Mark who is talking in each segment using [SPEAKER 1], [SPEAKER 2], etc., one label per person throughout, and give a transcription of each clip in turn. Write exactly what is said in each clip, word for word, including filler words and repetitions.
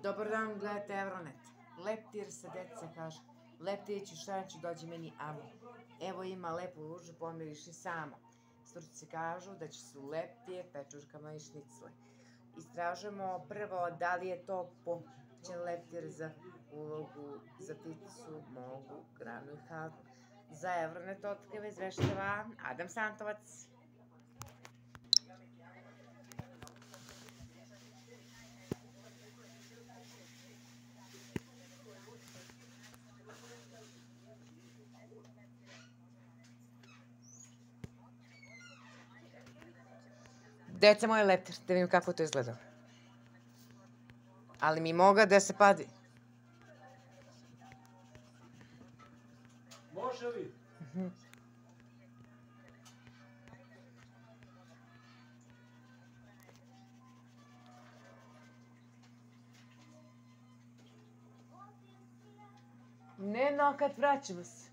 [SPEAKER 1] Dobar dan, gledajte Euronet. Leptir sa dece kaže, Leptiriću Šaranću dođi meni amo. Evo ima lepu ružu, pomiriši samo. Stručnjaci kažu da će su leptije pečurkama i šnicle. Istražujemo prvo da li je to poćen leptir za ulogu za pticu, mogu, granu i halku. Za Euronet otkriva izveštava Adam Santovac. Deca moje leptir, da vidim kako to izgleda. Ali mi moga da se padi.
[SPEAKER 2] Može li?
[SPEAKER 1] Ne, no, kad vraćamo se.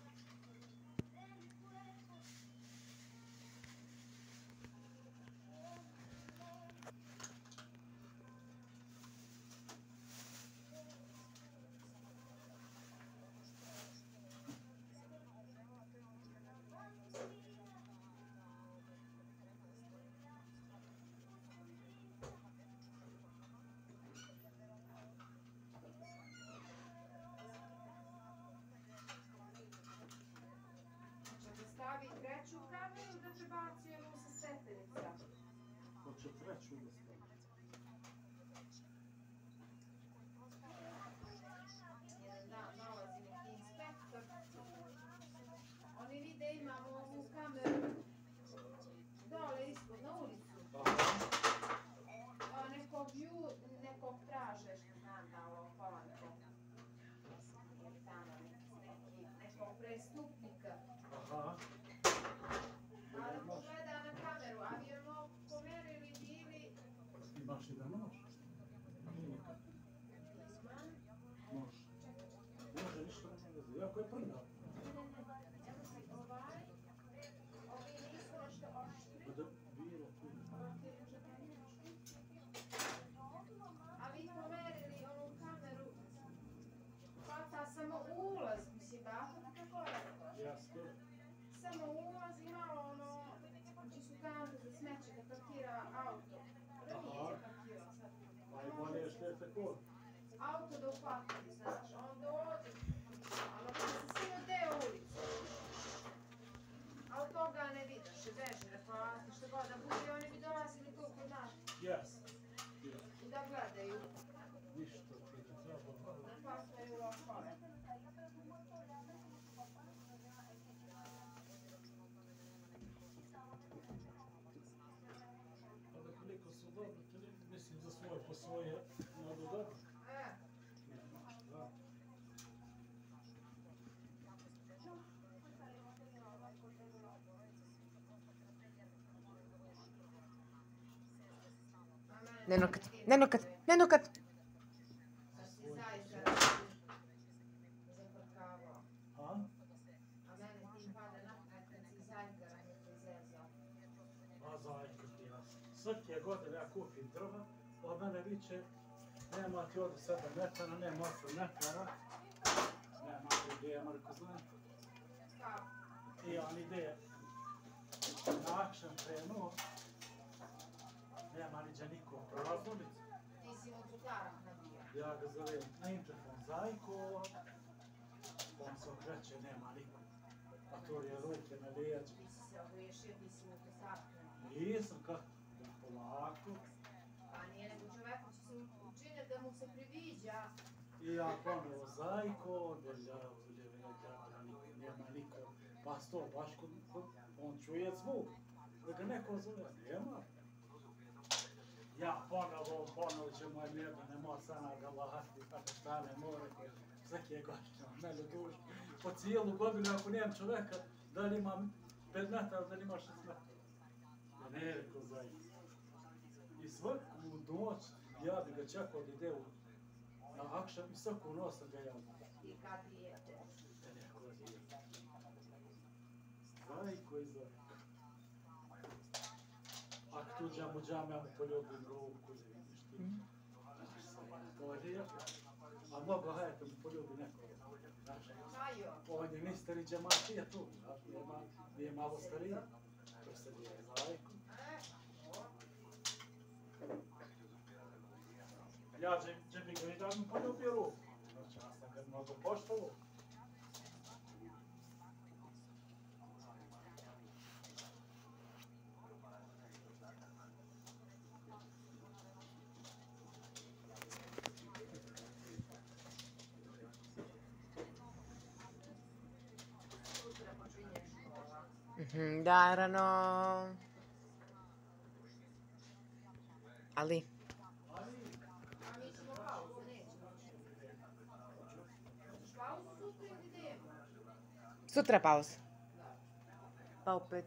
[SPEAKER 3] Stavi treću kameru da prebaci onu sa stepenica.
[SPEAKER 2] Hoće treću da stavi.
[SPEAKER 3] Jedan dan dolazi neki inspektor. Oni vide imamo ovu kameru dole ispod na ulicu. A nekog ju, nekog traže što znam da ovo polanko. Ili tamo neki, nekog prestupnika.
[SPEAKER 2] Aha.
[SPEAKER 3] Ali pogleda na kameru, a vi ono pomerili bili...
[SPEAKER 2] Imaš i da nož? Nikad. Može. Može, ništa ne veze. Jako je prnda.
[SPEAKER 3] Evo si ovaj, ovi nisu nešto oštri.
[SPEAKER 2] Da bilo tu.
[SPEAKER 3] A vi pomerili onu kameru, hvata samo ulaz, mislim, bako kako je.
[SPEAKER 2] Jasno.
[SPEAKER 3] Samo ulaz i malo ono, znači su kante za smeće da parkira auto. Ranije se parkirao sad.
[SPEAKER 2] Pa i bolje je štete kod.
[SPEAKER 3] Auto da uhvatili, znaš, on dođe, ali ono se svi odeo ulicu. A od toga ne vidiš, beži, reklati, što god da bude, oni bi dolazili tu kod nas
[SPEAKER 2] Jes.
[SPEAKER 3] i da gledaju,
[SPEAKER 2] Ništa ti ne treba.
[SPEAKER 3] da hvataju okole.
[SPEAKER 2] Ali koliko su dobri, mislim za svoje po svoje, nadu dobro.
[SPEAKER 3] E,
[SPEAKER 2] Da.
[SPEAKER 3] a mene
[SPEAKER 1] Ne nokat,
[SPEAKER 3] tim
[SPEAKER 1] ne nokat, ne nokat.
[SPEAKER 3] da si zaista radi zaprkavao.
[SPEAKER 2] A?
[SPEAKER 3] A mene tim pada na pamet kad si zaista radi izrezao.
[SPEAKER 2] A zajka ti jasno. Svake godine ja kupim drva, od mene viće, nema ti ovdje sedam metara, nema osam metara, nema ti ideja, Marko zna.
[SPEAKER 3] Kako?
[SPEAKER 2] I on ide na akšan krenuo, nema niđe niko prolaznicu.
[SPEAKER 3] Ti si mu putarak nabija.
[SPEAKER 2] Ja ga zovem na interfon Zajko, on se okreće, nema niko. Otvori ruke na leđa.
[SPEAKER 3] Ti si se ogriješio, ti si mu putarak nabija.
[SPEAKER 2] Nisam kako, polako.
[SPEAKER 3] Pa nije nego čoveku će se učiniti da mu se priviđa.
[SPEAKER 2] I ja ponovo Zajko, drža uljeve ljaka, nema niko. Pa sto, baš kod, on čuje zvuk. Da ga neko zove, nema. Ja ponovo, ponovo će moj mjedo, ne mora sana ga lahati, tako šta ne more, svake godine, mene duži. Po cijelu godinu, ako nijem čoveka, da li ima pet metara, da li ima šest metara. Ja ne rekao Zajko. I svaku noć ja bi ga čekao da ide u na akšam i svaku noć sam ga javio.
[SPEAKER 3] I kad ti je to?
[SPEAKER 2] Da neko je. Zajko i Zajko. Ako tu džamu džam, ja mu poljubim ruku, da vidiš ti. To je jer i džematija tu, nije malo stariji, to se nije lajko. Ja že bi ga i da mi poljubio ruku, znači ja sam ga mnogo poštovo.
[SPEAKER 1] Naravno. Ali?
[SPEAKER 3] A mi ćemo pauzu, nećemo. Hoćeš pauzu sutra ili idemo?
[SPEAKER 1] Sutra pauza. Pa opet...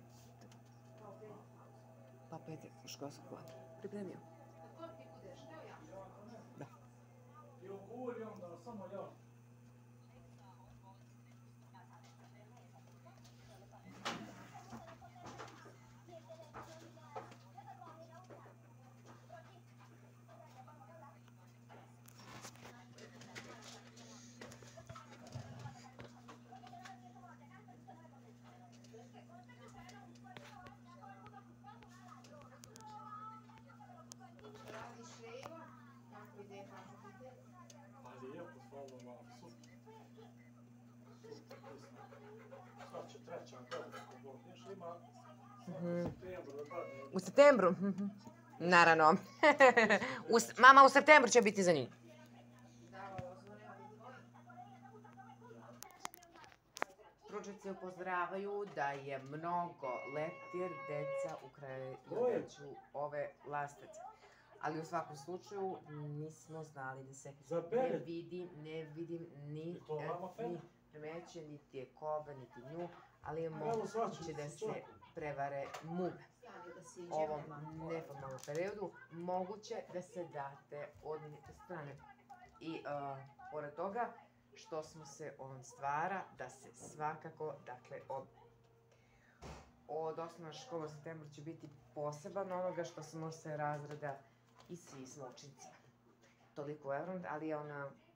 [SPEAKER 1] Pa opet je školsko kvotu. Pripremio.
[SPEAKER 3] Kako ti budeš, evo ja.
[SPEAKER 1] Da.
[SPEAKER 2] I ogulj onda, samo ja.
[SPEAKER 3] Radiš lejva, kako ide, kako ide.
[SPEAKER 2] Pa lijepo, hvala vam, super. Super, pisno. Sad će treća godina, ako Bog još ima septembru, da padne.
[SPEAKER 1] U septembru? Naravno. U s- Mama, u septembru će biti za njih.
[SPEAKER 3] Da, ovo zvone ovi dvoji.
[SPEAKER 1] Stručnjaci upozoravaju da je mnogo leptir deca ukrajaju ove lastice. Ali u svakom slučaju nismo znali da se
[SPEAKER 2] Za
[SPEAKER 1] ne
[SPEAKER 2] beret?
[SPEAKER 1] vidi, ne vidim ni,
[SPEAKER 2] I to vama
[SPEAKER 1] ni
[SPEAKER 2] fena?
[SPEAKER 1] primeće, niti je koba, niti nju, ali je
[SPEAKER 2] Evo,
[SPEAKER 1] moguće
[SPEAKER 2] svačim
[SPEAKER 1] da
[SPEAKER 2] se
[SPEAKER 1] se
[SPEAKER 2] čovjek.
[SPEAKER 1] prevare muve.
[SPEAKER 3] Stani da siđemo,
[SPEAKER 1] Ovom
[SPEAKER 3] mamo.
[SPEAKER 1] neformalnom periodu moguće da se date od strane. I uh, pored toga što smo se on stvara da se svakako, dakle, od, od osnovne škole u septembru će biti poseban onoga što smo se razreda i svi smo učenicima. Toliko u Evrond, ali je ona